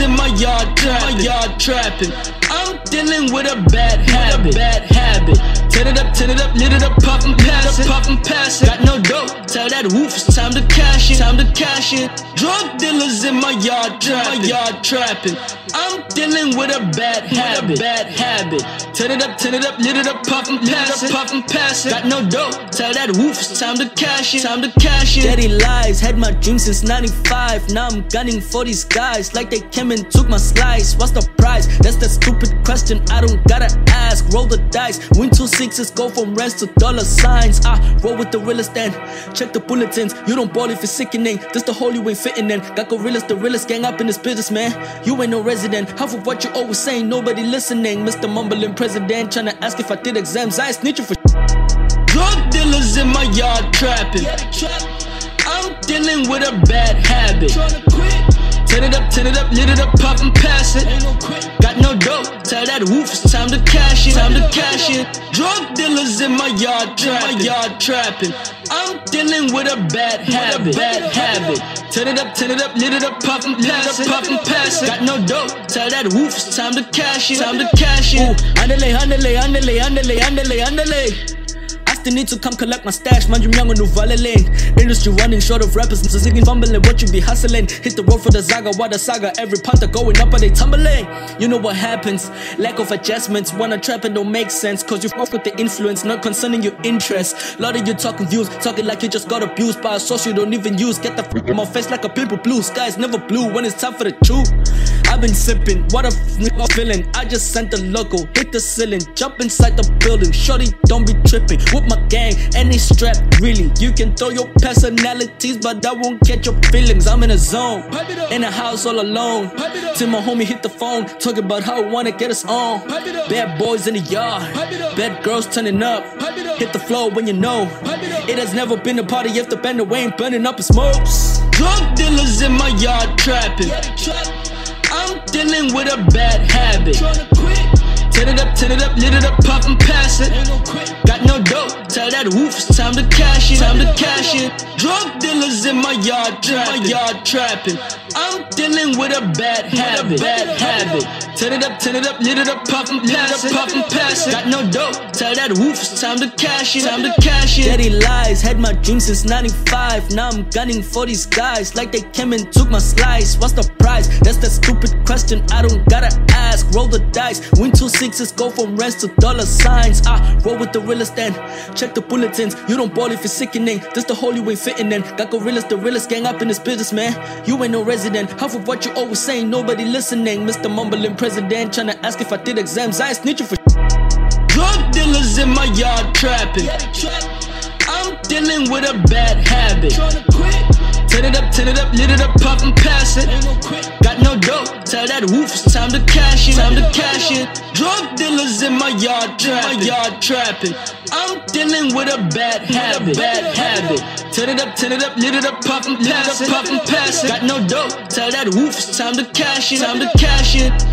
in my yard trapping. I'm dealing with a bad habit. Turn it up, lit it up, puffin', pass it. Got no dope, tell that woof it's time to cash in. Drug dealers in my yard trapping. I'm dealing with a bad habit. Turn it up, lit it up, puffin', pass it. Got no dope, tell that woof it's time to cash in. Daddy lies, had my dreams since 95. Now I'm gunning for these guys like they came and took my slice. What's the price? That's the stupid question I don't gotta ask. Roll the dice, win 2 6s, go from rands to dollar signs. I roll with the realest and check the bulletins. You don't ball if it's sickening, this the hole you ain't fitting in. Got gorillas, the realest gang up in this business, man. You ain't no resident, half of what you always saying, nobody listening. Mr. Mumbling President tryna ask if I did exams, I ain't snitching for Drug dealers in my yard trapping. I'm dealing with a bad habit. Turn it up, lit it up, puffin', pass it. Got no dope, tell that woof it's time to cash in. Drug dealers in my yard trapping. I'm dealing with a bad habit. Turn it up, lit it up, puffin', pass it. Got no dope, tell that woof it's time to cash in. Ooh, andale. I still need to come collect my stash, man, I'm young and new valeling. Industry running short of rappers, so singing, fumbling, what you be hustling. Hit the road for the Zaga, what the saga, every panther going up, but they tumbling. You know what happens, lack of adjustments. Wanna trap and don't make sense, cause you fuck with the influence, not concerning your interest. Lot of you talking views, talking like you just got abused by a source you don't even use. Get the f in my face like a people blue, skies never blue when it's time for the truth. I've been sipping, what a nigga feeling. I just sent the logo, hit the ceiling, jump inside the building. Shorty, don't be tripping with my gang, and they strapped. Really, you can throw your personalities, but that won't catch your feelings. I'm in a zone, in a house all alone. Till my homie hit the phone, talking about how I wanna get us on. Bad boys in the yard, bad girls turning up. Hit the floor when you know it has never been a party if the band ain't burning up in smokes. Drug dealers in my yard trapping. I'm dealing with a bad habit. Turn it up, lit it up, puffin', pass it. Got no dope, tell that woof it's time to cash in. Drug dealers in my yard trapping. I'm dealing with a bad habit. Turn it up, lit it up, puffin', pass it. Got no dope, tell that woof it's time to cash in. Daddy lies, had my dreams since 95. Now I'm gunning for these guys like they came and took my slice. What's the price? That's the stupid question I don't gotta ask. Roll the dice, win 2 6s, go from rands to dollar signs. I roll with the realest and check the bulletins. You don't ball if it's sickening, this the hole you ain't fitting in. Got gorillas, the realest gang up in this business, man. You ain't no resident, half of what you always saying, nobody listening. Mr. Mumbling President tryna ask if I did exams, I ain't snitching for Drug dealers in my yard trapping. I'm dealing with a bad habit. Turn it up, lit it up, puffin', pass it. Got no dope, tell that woof it's time to cash in. Drug dealers in my yard trapping. I'm dealing with a bad habit. Turn it up, lit it up, puffin', pass it. Got no dope, tell that woof it's time to cash in.